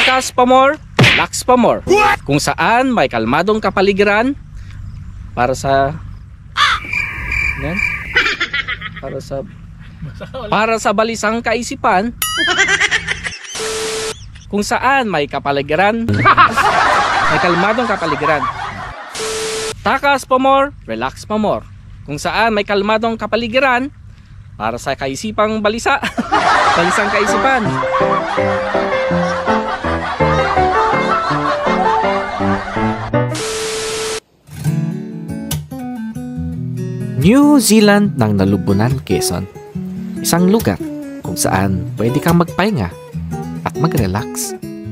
Takas pa more, relax pa more. Kung saan may kalmadong kapaligiran para sa yan, para sa balisang kaisipan. Kung saan may kapaligiran, may kalmadong kapaligiran. Takas pa more, relax pa more. Kung saan may kalmadong kapaligiran para sa kaisipang balisa. Balisang kaisipan. New Zealand ng Nalubunan, Quezon. Isang lugar kung saan pwede kang magpahinga at mag-relax.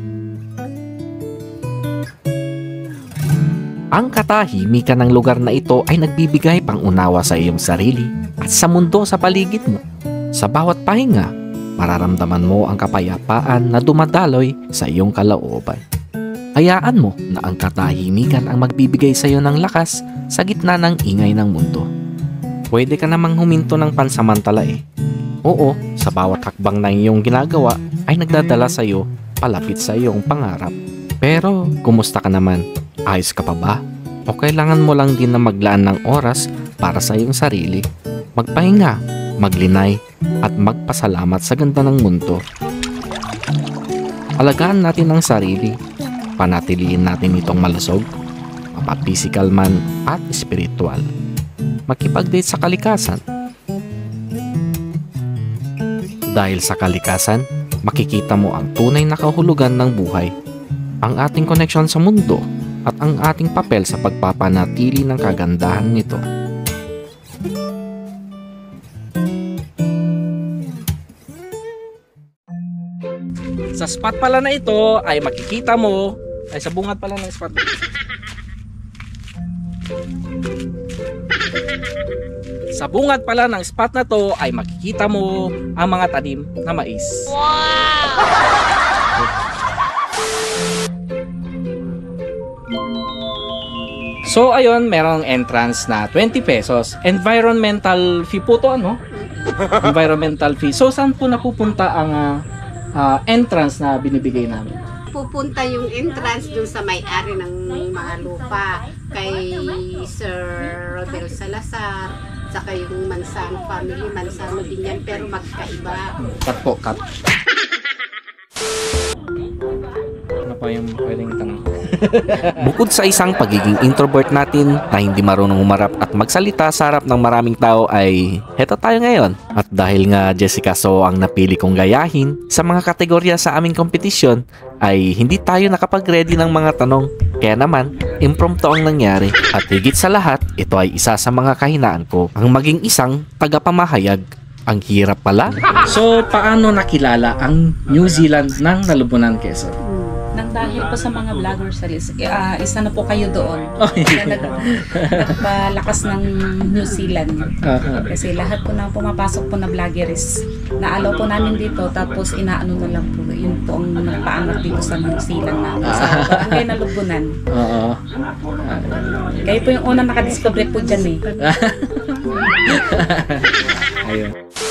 Ang katahimikan ng lugar na ito ay nagbibigay pang-unawa sa iyong sarili at sa mundo sa paligid mo. Sa bawat pahinga, mararamdaman mo ang kapayapaan na dumadaloy sa iyong kalooban. Hayaan mo na ang katahimikan ang magbibigay sa iyo ng lakas sa gitna ng ingay ng mundo. Pwede ka namang huminto ng pansamantala eh. Oo, sa bawat hakbang na iyong ginagawa ay nagdadala sa iyo palapit sa iyong pangarap. Pero, kumusta ka naman? Ayos ka pa ba? O kailangan mo lang din na maglaan ng oras para sa iyong sarili? Magpahinga, maglinay, at magpasalamat sa ganda ng mundo. Alagaan natin ang sarili. Panatiliin natin itong malusog, mapa-physical man at spiritual. Makipag-date sa kalikasan. Dahil sa kalikasan, makikita mo ang tunay na kahulugan ng buhay, ang ating koneksyon sa mundo, at ang ating papel sa pagpapanatili ng kagandahan nito. Sa spot pala na ito ay makikita mo, ay sa bungad pala ng spot. Sa bungad pala ng spot na to ay makikita mo ang mga tanim na mais. Wow! So ayun, merong entrance na 20 pesos. Environmental fee po to, ano? Environmental fee. So saan po napupunta ang entrance na binibigay namin? Pupunta yung entrance dun sa may-ari ng mga lupa kay Sir Rodel Salazar, saka yung Mansano family, Mansano din yan pero magkaiba. Cut po, cut. Ano pa yung pwedeng tanong? Bukod sa isang pagiging introvert natin na hindi marunong humarap at magsalita sa harap ng maraming tao ay heto tayo ngayon. At dahil nga Jessica So ang napili kong gayahin sa mga kategorya sa aming kompetisyon ay hindi tayo nakapag-ready ng mga tanong. Kaya naman, impromptu ang nangyari. At higit sa lahat, ito ay isa sa mga kahinaan ko, ang maging isang tagapamahayag. Ang hirap pala. So, paano nakilala ang New Zealand ng Nalubunan, Quezon? Nang dahil po sa mga vloggers, isa na po kayo doon. Na nagpalakas ng New Zealand. Kasi lahat po na pumapasok po na vloggers. Naalaw po namin dito, tapos inaano na lang po. Yun po ang nagpaangat dito sa New Zealand na. Sa barangay Nalubunan. Kayo po yung unang nakadiscover po dyan eh. Ayun.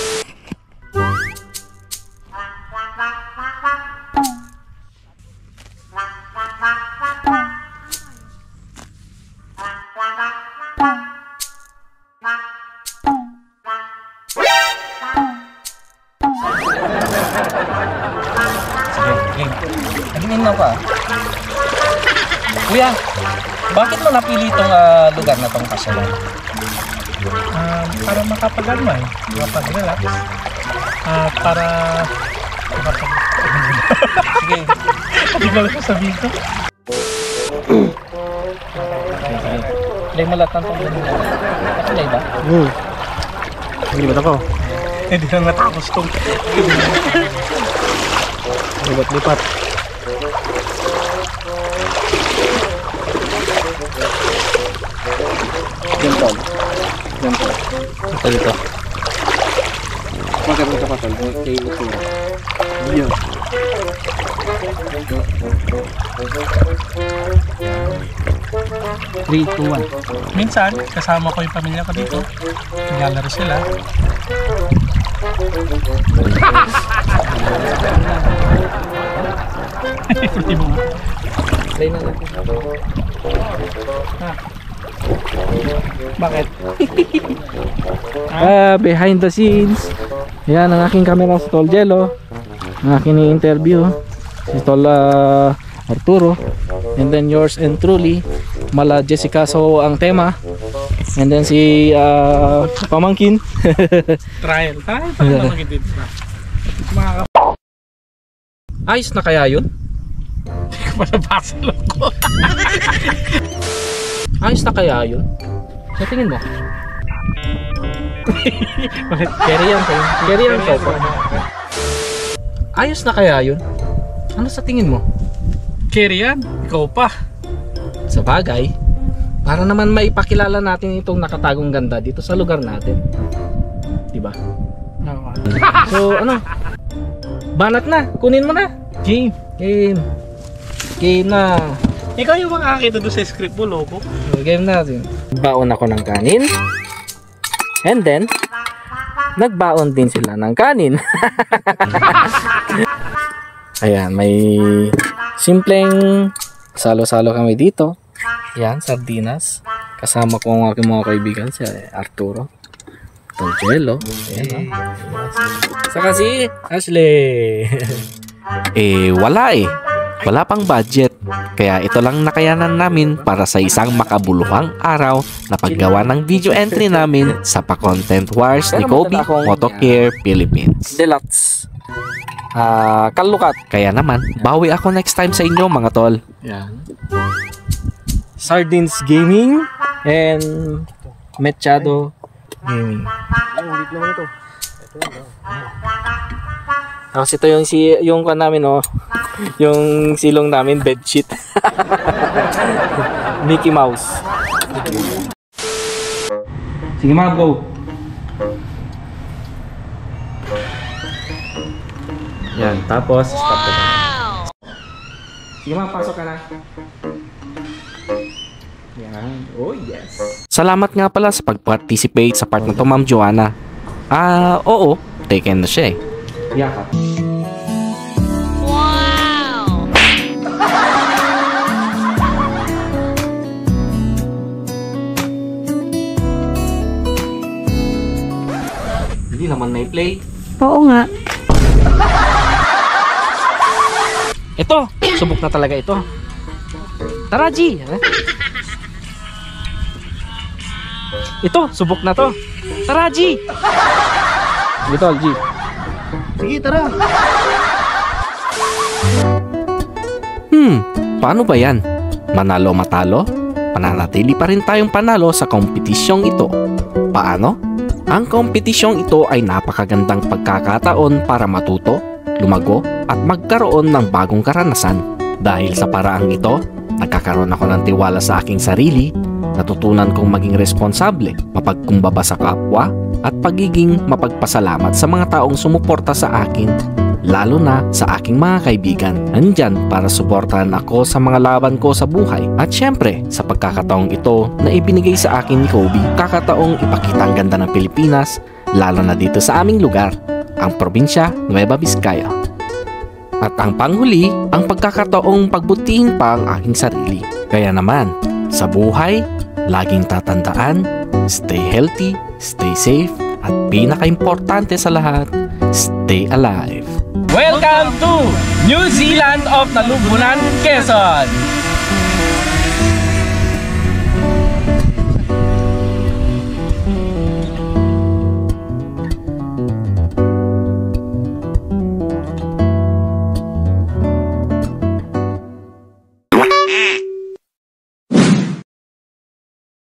Tingin na pa. Kuya, bakit mo napili itong lugar na itong pasyalan? Para makapag-almay, makapag-relax, para Sige. hindi ko lang sabihin ko. Play mo lahat ng itong play ba? Hindi ba ako? Hindi na natapos itong lipat-lipat. Gentle. Ito dito. Magandang kapatol. Okay, ito. Yun. Three, two, one. Minsan, kasama ko yung pamilya ko dito. Naglalaro sila. Play mo nga. Play na natin. Bakit? Behind the scenes. Yan ang aking camera si Tol Jello. Ang aking ni-interview si Tol Arturo. And then yours and truly Mala Jessica, so ang tema. And then si pamangkin. Trial pa lang makikita dito na. Ayos na kaya yun? Hindi ko pa nabasa lang ko. Ayos na kaya yun? Sa tingin mo? Carry yan kayo. Carry yan kayo. Ayos na kaya yun? Ano sa tingin mo? Carry yan, ikaw pa. Sa bagay, para naman maipakilala natin itong nakatagong ganda dito sa lugar natin. Diba? So ano? Banat na, kunin mo na. Game. Game na. Ikaw yung makakita doon sa script mo, loko. Game natin. Baon ako ng kanin. And then, nagbaon din sila ng kanin. Ayan, may simpleng salo-salo kami dito. Yan, sardinas. Kasama ko ang aking mga kaibigan, si Arturo, Tol Jello. Ayan, saka si Ashley. Wala pang budget. Kaya ito lang nakayanan namin para sa isang makabuluhang araw na paggawa ng video entry namin sa Pa-Content Wars ni Kobe Motocare Philippines. Deluxe. Kalukat. Kaya naman, bawi ako next time sa inyo mga tol. Yan. Sardines Gaming and Mechado Gaming. Tapos ito yung kan namin, oh. Yung silong namin, bedsheet. Mickey Mouse. Sige ma, go. Yan, tapos stop ka na. Sige ma, pasok ka na. Yan, oh yes. Salamat nga pala sa pag-participate sa part na to, Ma'am Joanna. Oo, taken na siya eh. Yakap. Wow! Hindi naman may play. Oo nga. Ito, subok na talaga ito. Tara, G. Ito, subok na to. Tara, G. Ito, G. Sige, tara. Paano ba yan? Manalo matalo? Pananatili pa rin tayong panalo sa kompetisyong ito. Paano? Ang kompetisyong ito ay napakagandang pagkakataon para matuto, lumago at magkaroon ng bagong karanasan. Dahil sa paraang ito, nagkakaroon ako ng tiwala sa aking sarili, natutunan kong maging responsable, mapagkumbaba sa kapwa, at pagiging mapagpasalamat sa mga taong sumuporta sa akin, lalo na sa aking mga kaibigan. Nandyan para suportahan ako sa mga laban ko sa buhay. At syempre, sa pagkakataong ito na ibinigay sa akin ni Kobe, kakataong ipakita ang ganda ng Pilipinas, lalo na dito sa aming lugar, ang probinsya Nueva Vizcaya. At ang panghuli, ang pagkakataong pagbutihin pa ang aking sarili. Kaya naman, sa buhay, laging tatandaan, stay healthy, stay safe, at pinaka-importante sa lahat, stay alive. Welcome to New Zealand of Nalumbunan, Quezon!